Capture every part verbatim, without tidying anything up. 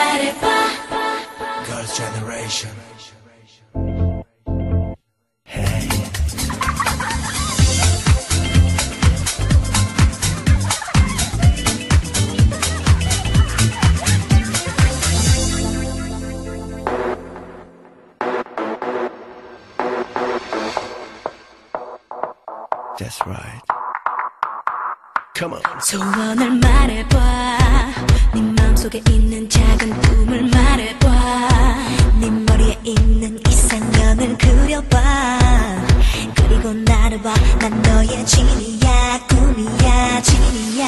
말해봐. Girls' generation. That's right. Come on. 소원을 말해봐. 네 맘속에 있는 작은 꿈을 말해봐. 네 머리에 있는 이상형을 그려봐. 그리고 나를 봐. 난 너의 진이야. 꿈이야. 진이야.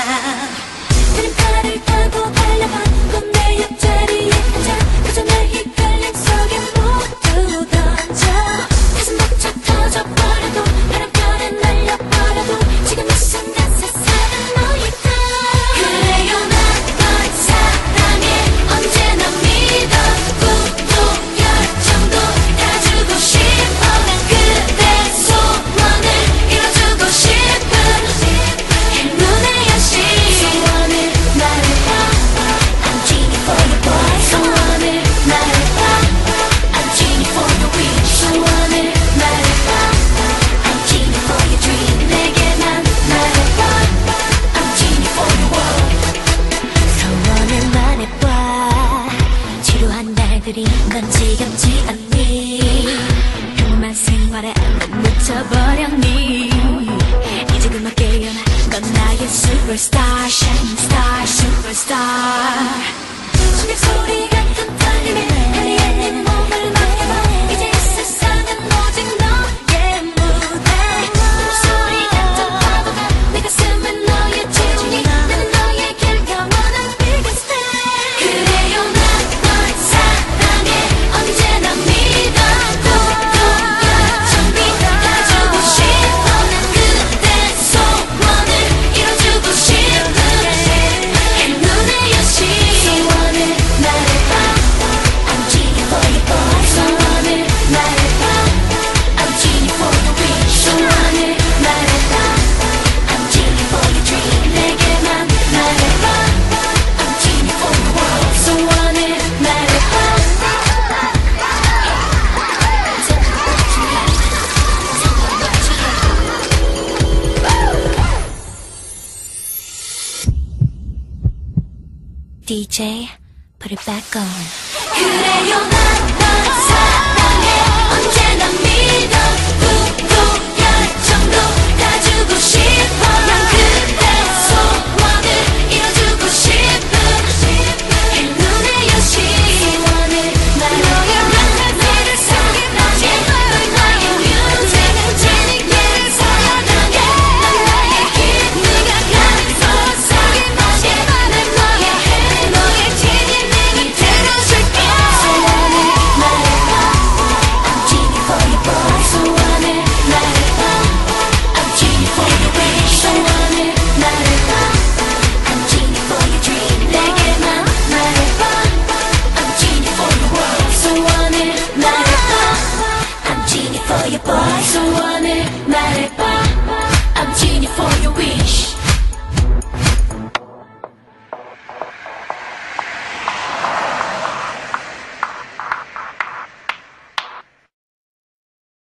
그림판을 타고 달려봐. 넌 내 옆자리에 앉아. 그저 내 헷갈림 속에 모두 던져. 가슴 벅차 터져버려도 바람결에 날려버려도 지금 이 순간 세상은 너일까. 그래요 난 널 사랑해. 언제나 믿어. 꿈도 열정도 다 주고 싶어. 난 그대 소원을 이뤄주고 싶은 행운의 여신. 소원을 말해봐. I'm genie for you boy. 소원을 말해봐. I'm genie for your wish. 소원을 말해봐. I'm genie for your dream. 내게만 말해봐. I'm genie for your world. 소원을 말해봐. 지루한 날들이 넌 지겹지 않니? 평범한 생활에 넌 묻혀버렸니? 이제 그만 깨어나. 넌 나의 superstar, shining star, superstar. 심장 소리 같은 떨림에 하늘에 내 몸을 맡겨봐. 이제 이 세상은 오직 너의 무대. 소리 같은 파도가 내 가슴에 너의 체중이. 나는 너에게 영원한 biggest fan. 그래요 난 널 사랑해. 언제나 믿어. 꿈도 열정이 다 주고 싶어. 난 그대 소원을 이뤄주고 싶은 행운의 여신. 소원을 말해봐. I'm genie for you boy. 소원을 말해봐. I'm genie for your wish. 소원을 말해봐. I'm genie for your dream. 내게만 말해봐. I'm genie for the world. 소원을 말해봐. 디제이, put it back on. 그래요 난 널 사랑해. 언제나 믿어. 꿈도 열정도 다 주고 싶어. 난 그대 소원을 이뤄주고 싶은 행운의 여신. 소원을 말해요. 나를 사랑해. 넌 나의 뮤직. 진리를 사랑해. 넌 나의 힘. 네가 가는 소상히 맛에 난 너의 해. 너의 진리를 들어줄게. 소원을 말해봐. I'm genie for you boy. 소원을 말해봐. I'm genie for your wish. 소원을 말해봐. I'm genie for your dream. 내게만 말해봐. I'm genie for your world. 소원을 말해봐. I'm genie for you boy. 소원을 말해봐.